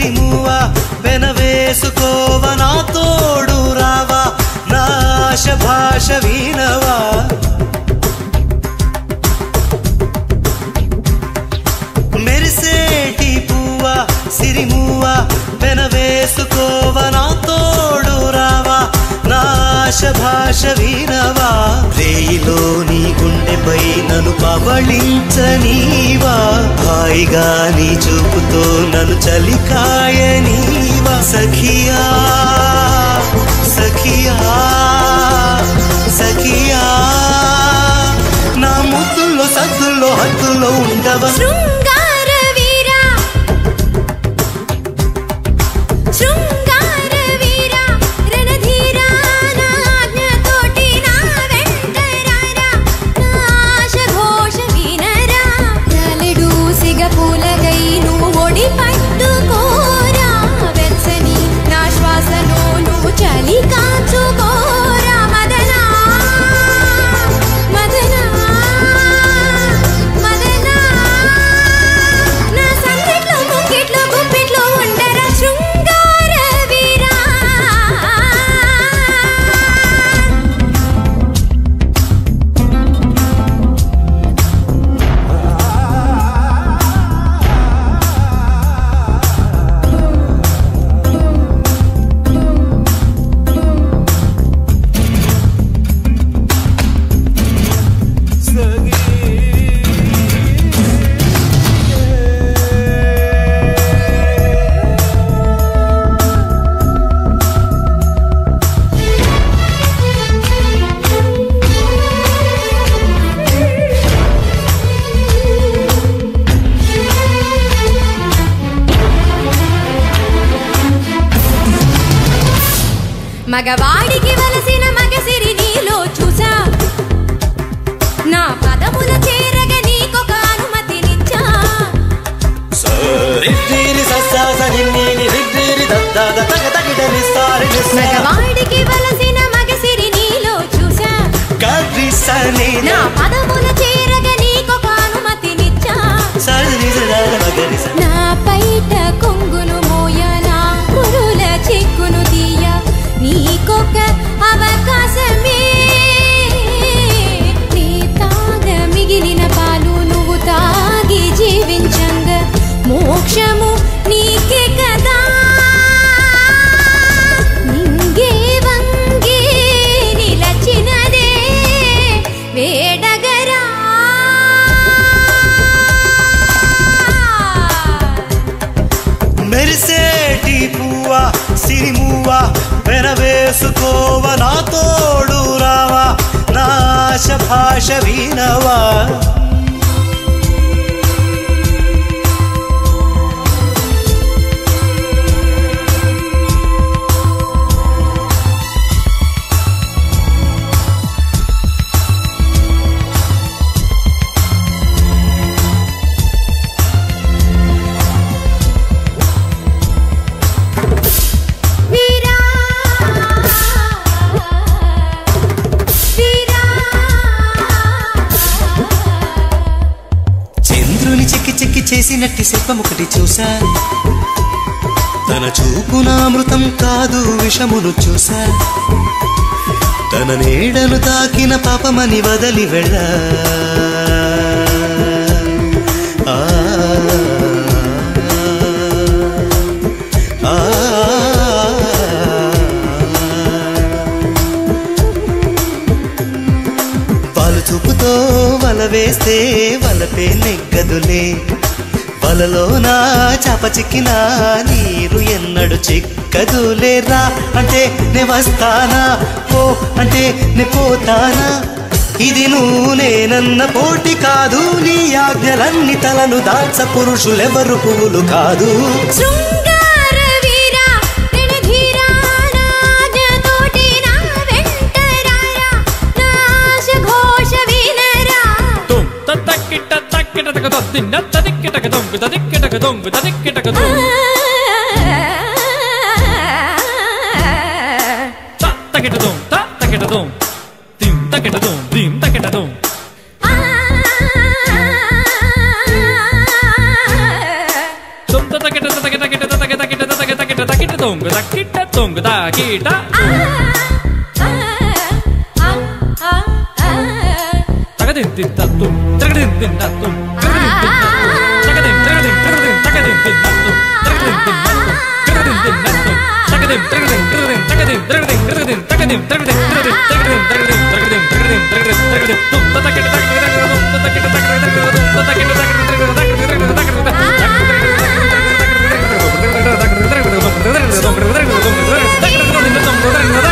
సిరిమువా వెనవేసుకోవ నా తోడు రావా నా ఆశ భాష వినవా మెరిసేటి పువ్వా సిరిమువా వెనవేసుకోవ నా తోడు రావా నా ఆశ భాష వినవా రేయిలో నీ గుండెపై నన్ను పవళించనీవా హాయిగా నీ చూపుతో నన్ను చలికాయనీవా సఖియా సఖియా సఖియా నా ముద్దుల్లో సద్దుల్లో హద్దుల్లో ఉండవా మగవాడికి వలసిన మగసిరి నీలో చూసా నా పదముల చేరగ నీకొక అనుమతినిచ్చా మగవాడికి వలసిన మగసిరి నీలో చూసా నా పదముల చేరగ నీకొక అనుమతినిచ్చా నా పైట కొంగును మోయ నా కురుల చిక్కును తీయ నీకొక అవకాశమే నీ తాగ మిగిలిన పాలు నువ్వు తాగి జీవించంగ మోక్షము నీకే కదా నింగే వంగే నిలచినదే వేడగరా మెరిసేటి పువ్వా సిరిమువా వెనవేసుకోవ నా తోడు రావా నా ఆశ భాష వినవా చేసినట్టి శిల్పమొకటి చూసా తన చూపునామృతం కాదు విషమును చూసా తన నీడను తాకిన పాపమని వదలి వెళ్ళ పాలు చూపుతో వల వేస్తే వలపే నెగ్గదులే వలలోనా చాప చిక్కినా నీరు ఎన్నడు చిక్కదులేరా అంటే నే వస్తానా పో అంటే నే పోతానా ఇది నువ్వు నేనన్న పోటీ కాదు నీ ఆజ్ఞలన్నీ తలను దాచ పురుషులెవరు పువ్వులు కాదు Ta తొంగుద కిట్ట తొంగుద కీట తగదిన్ తత్తు తగదిన్ తత్తు తగదిన్ తగదిన్ తగదిన్ తగదిన్ తత్తు తగదిన్ తత్తు తగదిన్ తత్తు తగదిన్ తగదిన్ తగదిన్ తగదిన్ తగదిన్ తగదిన్ తగదిన్ తగదిన్ తగదిన్ తగదిన్ తగదిన్ తగదిన్ తగదిన్ తగదిన్ తుత్త తగదిన్ తగదిన్ తుత్త తగదిన్ తగదిన్ తుత్త తగదిన్ తగదిన్